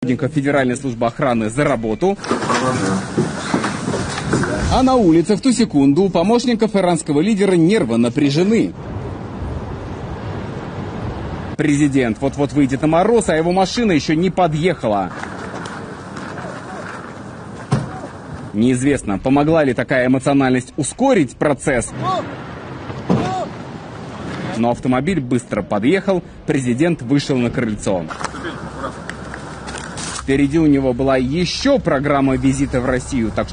Федеральной службы охраны за работу. А на улице в ту секунду у помощников иранского лидера нервы напряжены. Президент вот-вот выйдет на мороз, а его машина еще не подъехала. Неизвестно, помогла ли такая эмоциональность ускорить процесс. Но автомобиль быстро подъехал, президент вышел на крыльцо. Впереди у него была еще программа визита в Россию, так что